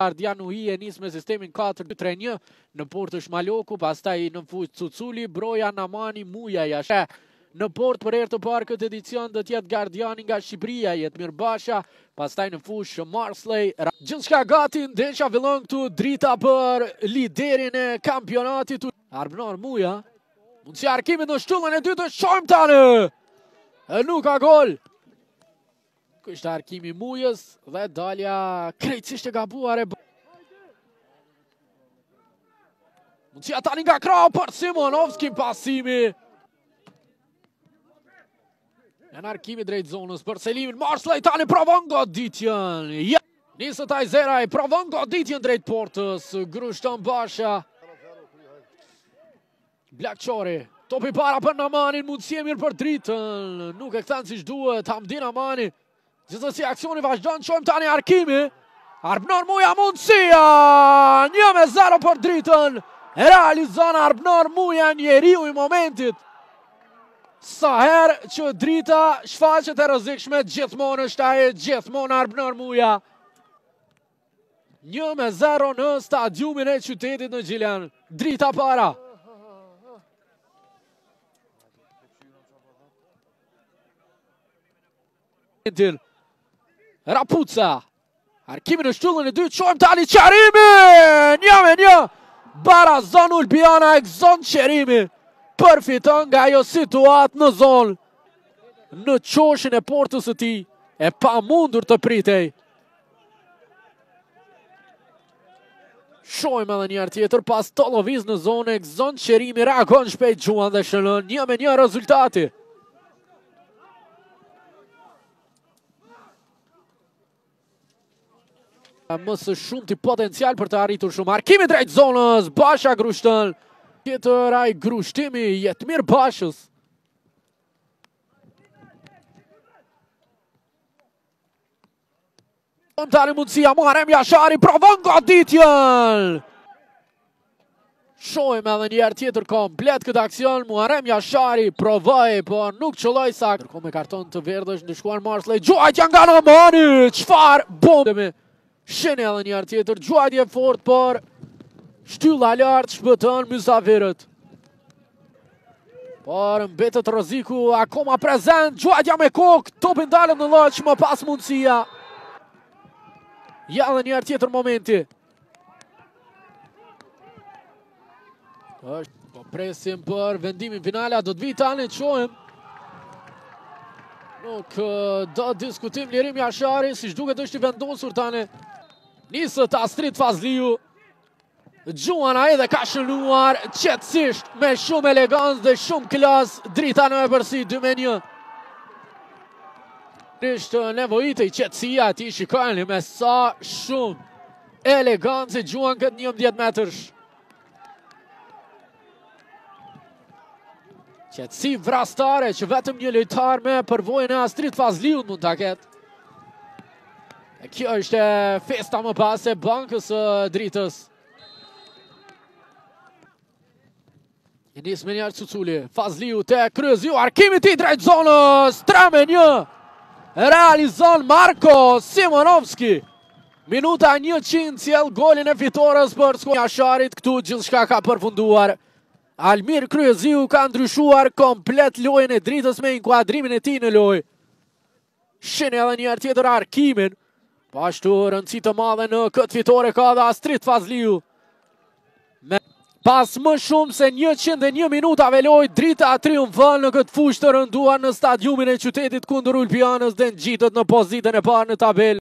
Ardianu i nis me sistemin 4-2-3-1 në port është Maloku, pastaj në fund Cuculi, Broja, Namani, Muja jashtë. Në port për herë të parë këtë edicion do t'jetë Gardiani nga Shqipëria, Jetmir Basha, pastaj në fushë Marsley. Gjithçka gati, ndeshja fillon këtu, drita për liderin e kampionatit. Arbnor Muja, mundësi Arkimit në shtullën e dytë, shohim tani. Nuk ka gol. Kështë Arkimi Mujës dhe dalja krejtësisht e gabuar e mundësia tani nga krau për Simonovski pasimi. Në Arkimi drejt zonës për selimin, Marsley tani provon goditjen. Nisët Ajzeraj provon goditjen drejt portës, Grushton Basha. Blakqori, topi para për Namanin, mundësi e mirë për dritën. Nuk e këthan si shduhet, Hamdi Namani. Gjithsesi aksioni vazhdon, qojmë tani Arkimi. Arbnor Muja mundësia, 1-0 për dritën. Realizon Arbnor Muja, njeriu i momentit. Sa herë që drita shfaqet e rrezikshme, gjithmonë është ai, gjithmonë Arbnor Muja. 1-0 në stadiumin e qytetit në Gjilian. Drita para. Rapuca. Arkimi në shtullën e dytë, qojmë tani Qerimi! 1-1. Barazon Ulbiana e gëzon Qerimi. Përfiton nga ajo situatë në zonë, në qoshin e portës së tij, e pa mundur të pritej. Shohim edhe një herë tjetër, pas të lëviz në zonë, gëzon Qerimi, reagon shpejt Gjuan dhe shënën, 1-1 rezultati. Mësë shumë të potencial për të arritur shumë. Arkimi drejt zonës, Basha Grushton. Tjetër ai grushtimi Jetmir Bashës. Tani mundësia Muharrem Jashari provon goditjen. Shohim edhe një herë tjetër komplet këtë aksion. Muharrem Jashari provoi, po nuk qëlloi saktë. Kërko me karton të verdhësh ndëshkuar Marsley. Gjuajtja nga Namani. Çfarë bombë. Sheni edhe një herë tjetër. Gjuajtje fort, por shtylla lartë shpëton mysafirët. Por mbetet rreziku akoma prezent. Gjuajtja me kokë, topi ndalet në lloç, më pas mundësia. Ja edhe një herë tjetër momenti. Po presim për vendimin finale, do të vi tani të shohim. Nuk do diskutim Lirim Jashari, si shduket është i vendosur tani. Nisët Astrid Fazliu. Gjuana edhe ka shënuar qetësisht, me shumë elegancë dhe shumë klas, drita në epërsi 2-1. Ishtë nevojitej qetësia, ti shikojni me sa shumë elegancë Gjuan këtë 11 metrësh. Qetësi vrastare që vetëm një lojtar me përvojën e Astrid Fazliut mund ta ketë. Kjo është festa më pas e bankës dritës. Nis me njerë Cuculi, Fazliu te Kryeziu, Arkimi ti drejt zonës, 3-1. Realizon Marko Simonovski. Minuta 100 cjell golin e fitores për skuadrën e Jasharit, këtu gjithçka ka përfunduar. Almir Kryeziu ka ndryshuar komplet lojën e dritës me inkuadrimin e tij në lojë. Sheni edhe një herë tjetër Arkimin. Po ashtu rëndësi të madhe në këtë fitore ka dhe Astrid Fazliu. Pas më shumë se 101 minutave lojë, drita triumfon në këtë fushë të rënduar në stadiumin e qytetit kundër Ulpianës dhe ngjitët në pozitën e parë në tabelë.